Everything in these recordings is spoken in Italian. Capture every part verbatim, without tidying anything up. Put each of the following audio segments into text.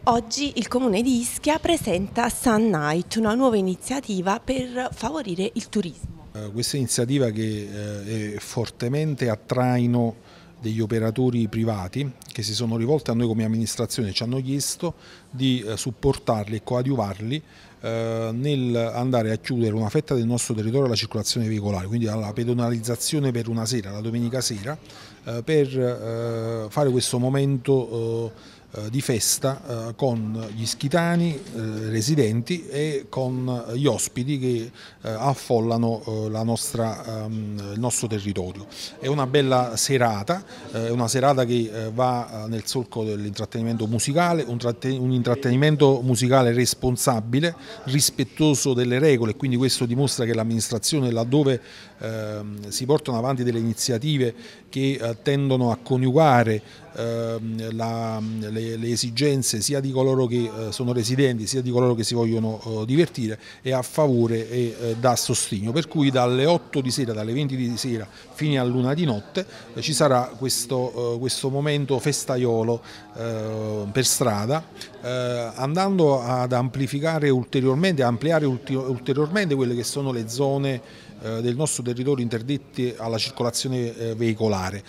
Oggi il Comune di Ischia presenta Sun Night, una nuova iniziativa per favorire il turismo. Eh, questa iniziativa che eh, è fortemente a traino degli operatori privati che si sono rivolti a noi come amministrazione e ci hanno chiesto di eh, supportarli e coadiuvarli eh, nel andare a chiudere una fetta del nostro territorio alla circolazione veicolare, quindi alla pedonalizzazione per una sera, la domenica sera, eh, per eh, fare questo momento eh, di festa eh, con gli ischitani eh, residenti e con gli ospiti che eh, affollano eh, la nostra, ehm, il nostro territorio. È una bella serata, è eh, una serata che eh, va nel solco dell'intrattenimento musicale, un, un intrattenimento musicale responsabile, rispettoso delle regole, quindi questo dimostra che l'amministrazione, laddove eh, si portano avanti delle iniziative che eh, tendono a coniugare eh, la, le, le esigenze sia di coloro che eh, sono residenti sia di coloro che si vogliono eh, divertire, è a favore e eh, dà sostegno, per cui dalle otto di sera, dalle venti di sera fino a luna di notte eh, ci sarà questo, eh, questo momento festaiolo eh, per strada, eh, andando ad amplificare ulteriormente, ampliare ulteriormente quelle che sono le zone del nostro territorio interdette alla circolazione eh, veicolare,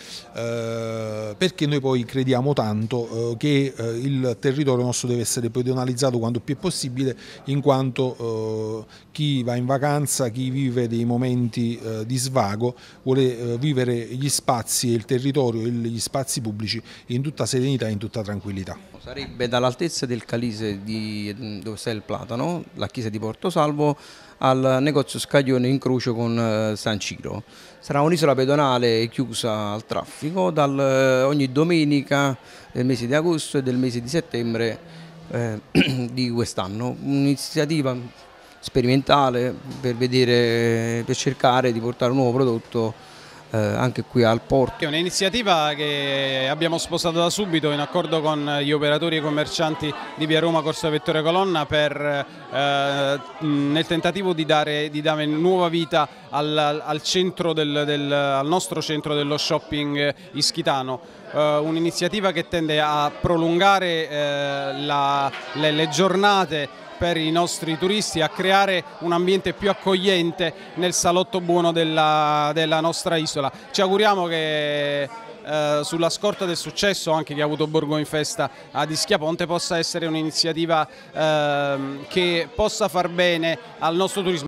eh, perché noi poi crediamo tanto eh, che eh, il territorio nostro deve essere pedonalizzato quanto più è possibile, in quanto eh, chi va in vacanza, chi vive dei momenti eh, di svago vuole eh, vivere gli spazi e il territorio e gli spazi pubblici in tutta serenità e in tutta tranquillità. Sarebbe dall'altezza del Calise di, dove sta il Platano, la chiesa di Porto Salvo, al negozio Scaglione incrocio con San Ciro. Sarà un'isola pedonale chiusa al traffico dal, ogni domenica del mese di agosto e del mese di settembre eh, di quest'anno. Un'iniziativa sperimentale per, vedere, per cercare di portare un nuovo prodotto Eh, anche qui al porto. È un'iniziativa che abbiamo sposato da subito in accordo con gli operatori e commercianti di via Roma, Corso Vittorio Colonna, per, eh, nel tentativo di dare, di dare nuova vita al, al, centro del, del, al nostro centro dello shopping ischitano. Uh, un'iniziativa che tende a prolungare eh, la, le, le giornate per i nostri turisti, a creare un ambiente più accogliente nel salotto buono della, della nostra isola. Ci auguriamo che eh, sulla scorta del successo anche che ha avuto Borgo in Festa ad Ischia Ponte possa essere un'iniziativa eh, che possa far bene al nostro turismo.